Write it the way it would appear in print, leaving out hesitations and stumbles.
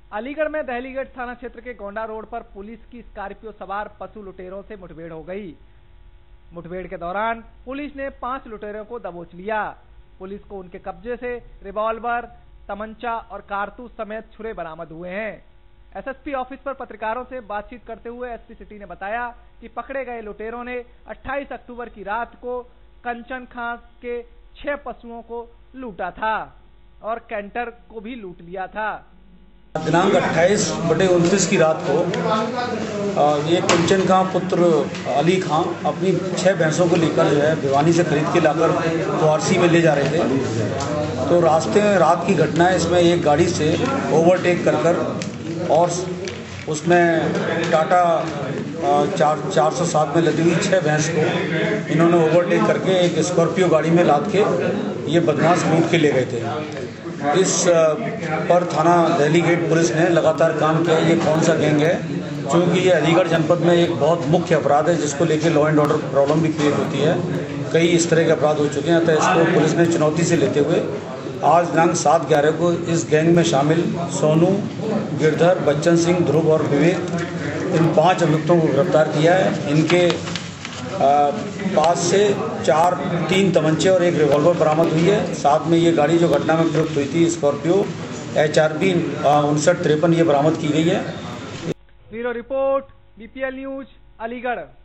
अलीगढ़ में दहलीगढ़ थाना क्षेत्र के गोंडा रोड पर पुलिस की स्कॉर्पियो सवार पशु लुटेरों से मुठभेड़ हो गई। मुठभेड़ के दौरान पुलिस ने 5 लुटेरों को दबोच लिया। पुलिस को उनके कब्जे से रिवॉल्वर, तमंचा और कारतूस समेत छुरे बरामद हुए हैं। एसएसपी ऑफिस पर पत्रकारों से बातचीत करते हुए एसपी सिटी ने बताया कि पकड़े गए लुटेरों ने 28 अक्टूबर की रात को कंचन खां के 6 पशुओं को लूटा था और कैंटर को भी लूट लिया था। दिनांक 28/29 की रात को ये कंचन खां पुत्र अली खां अपनी 6 भैंसों को लेकर जो है भिवानी से खरीद के लाकर वारसी में ले जा रहे थे। तो रास्ते में रात की घटना है। इसमें एक गाड़ी से ओवरटेक कर और उसमें टाटा 407 में लदी हुई 6 भैंस को इन्होंने ओवरटेक करके एक स्कॉर्पियो गाड़ी में लाद के ये बदमाश लूट के ले गए थे। इस पर थाना दहलीगढ़ पुलिस ने लगातार काम किया। ये कौन सा गैंग है, क्योंकि ये अलीगढ़ जनपद में एक बहुत मुख्य अपराध है जिसको लेकर लॉ एंड ऑर्डर प्रॉब्लम भी क्रिएट होती है। कई इस तरह के अपराध हो चुके हैं, तो इसको पुलिस ने चुनौती से लेते हुए आज दिनांक 7/11 को इस गैंग में शामिल सोनू, गिरधर, बच्चन सिंह, ध्रुव और विवेक, इन 5 अभियुक्तों को गिरफ्तार किया है। इनके पास से 3 तमंचे और 1 रिवॉल्वर बरामद हुई है। साथ में ये गाड़ी जो घटना में प्रयुक्त हुई थी स्कॉर्पियो HRB 5953 ये बरामद की गई है। Bureau report BPL news Aligarh.